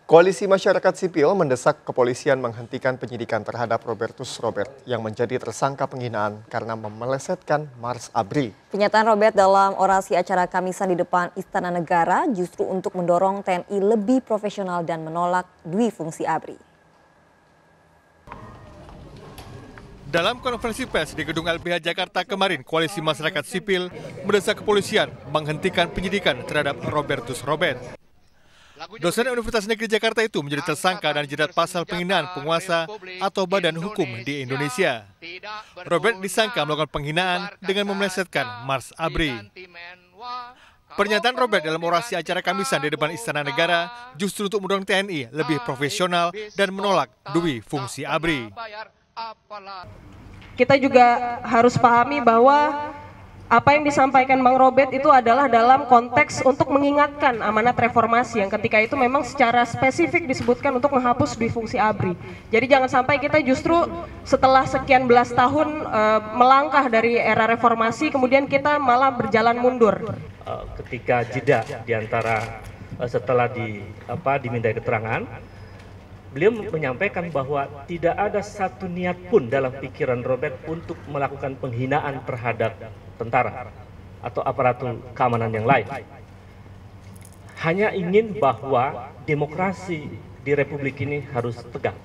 Koalisi Masyarakat Sipil mendesak kepolisian menghentikan penyidikan terhadap Robertus Robert yang menjadi tersangka penghinaan karena memelesetkan Mars Abri. Pernyataan Robert dalam orasi acara Kamisan di depan Istana Negara justru untuk mendorong TNI lebih profesional dan menolak dui fungsi ABRI. Dalam konferensi pers di Gedung LBH Jakarta kemarin, Koalisi Masyarakat Sipil mendesak kepolisian menghentikan penyidikan terhadap Robertus Robert. Dosen Universitas Negeri Jakarta itu menjadi tersangka dan jerat pasal penghinaan penguasa atau badan hukum di Indonesia. Robert disangka melakukan penghinaan dengan memelesetkan Mars Abri. Pernyataan Robert dalam orasi acara Kamisan di depan Istana Negara justru untuk mendorong TNI lebih profesional dan menolak dui fungsi ABRI. Kita juga harus pahami bahwa apa yang disampaikan Bang Robert itu adalah dalam konteks untuk mengingatkan amanat reformasi yang ketika itu memang secara spesifik disebutkan untuk menghapus dui fungsi ABRI. Jadi jangan sampai kita justru setelah sekian belas tahun melangkah dari era reformasi kemudian kita malah berjalan mundur. Ketika jeda diantara setelah dimintai keterangan, beliau menyampaikan bahwa tidak ada satu niat pun dalam pikiran Robert untuk melakukan penghinaan terhadap tentara atau aparatur keamanan yang lain. Hanya ingin bahwa demokrasi di Republik ini harus tegak.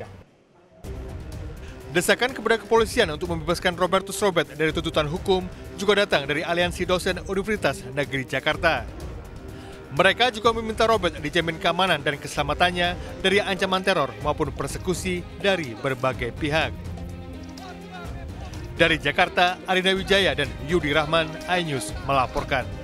Desakan kepada kepolisian untuk membebaskan Robertus Robert dari tuntutan hukum juga datang dari Aliansi Dosen Universitas Negeri Jakarta. Mereka juga meminta Robert dijamin keamanan dan keselamatannya dari ancaman teror maupun persekusi dari berbagai pihak. Dari Jakarta, Arina Wijaya dan Yudi Rahman, iNews melaporkan.